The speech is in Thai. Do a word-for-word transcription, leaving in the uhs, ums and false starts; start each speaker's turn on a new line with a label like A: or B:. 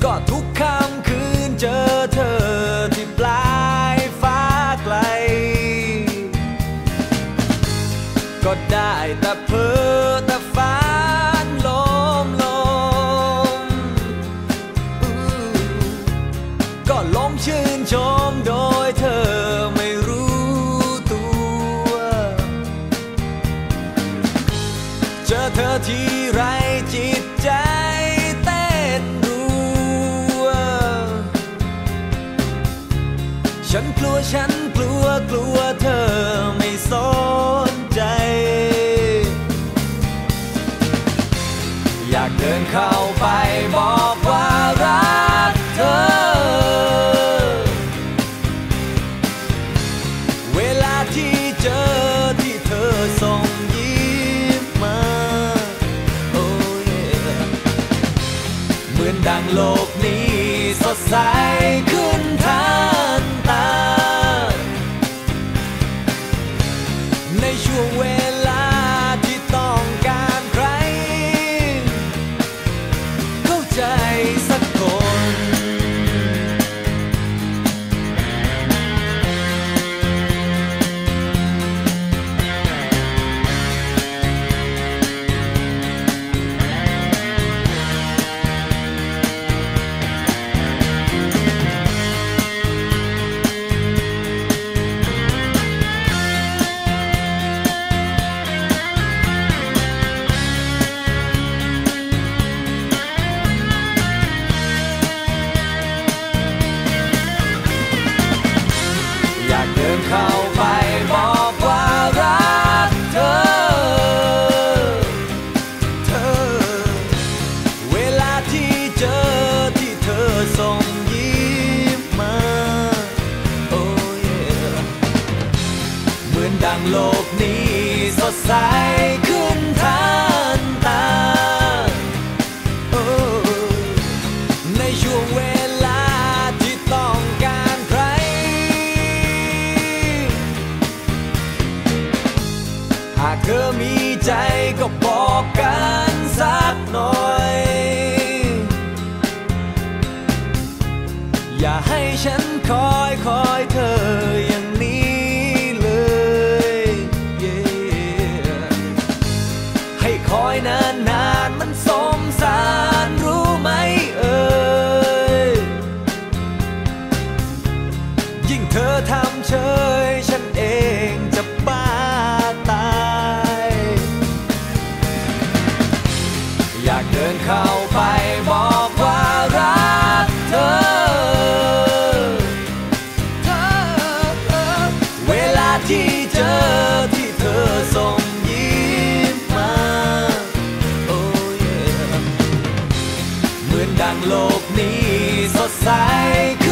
A: ก็ทุกค่ำคืนเจอเธอที่ปลายฟ้าไกลก็ได้แต่เพ้อแต่ฝันลมลมก็ลมชื่นชมโดยเธอไม่รู้ตัวเจอเธอที่ไรจิตใจเต้นรัวฉันกลัวฉันกลัวกลัวเธอไม่สนใจอยากเดินเข้าไปบอกว่ารักเธอเวลาที่เจอที่เธอส่งยิ้มมาโอ้ยเหมือนดังโลกนี้สดใสขึ้นทันตาในช่วงเวลาที่ต้องการใครเข้าใจสักคนเข้าไปบอกว่ารักเธอเธอเวลาที่เจอที่เธอส่งยิ้มมาโอ้ยเหมือนดังโลกนี้สดใสขึ้นทันตาโอ้ในช่วงเวลาที่ต้องการใครหากเธอมีใจก็บอกกันสักหน่อยอย่าให้ฉันคอยคอยเธออย่างนี้เลย yeah. ให้คอยนานนานมันสมสารรู้ไหมเอ่ยยิ่งเธอทำเฉยฉันเองจะบ้าตายอยากเดินเข้าไปบอกว่ารักเธอเธอเธอเวลาที่เจอที่เธอส่งยิ้มมาโอ้ยเหมือนดังโลกนี้สดใส